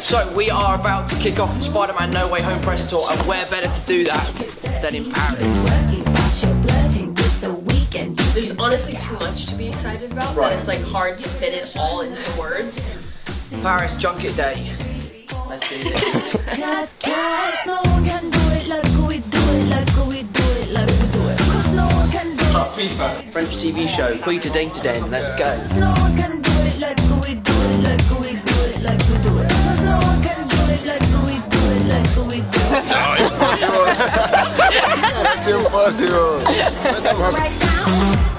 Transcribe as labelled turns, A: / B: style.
A: So we are about to kick off the Spider-Man No Way Home press tour, and where better to do that than in Paris.
B: There's honestly too much to be excited about, but it's like hard to fit it all into words.
A: Paris Junket Day. Let's do this.
C: No one can do it like we do it, like we do it, like we do it. Cause no one can do it.
A: FIFA. French TV show, Quita Ding to Den, let's go.
C: No one can do it like we do it, like we do it, like we do it. Cause no one can do it like we do it, like we do it.
D: No, impossible. It's impossible.
C: Right now.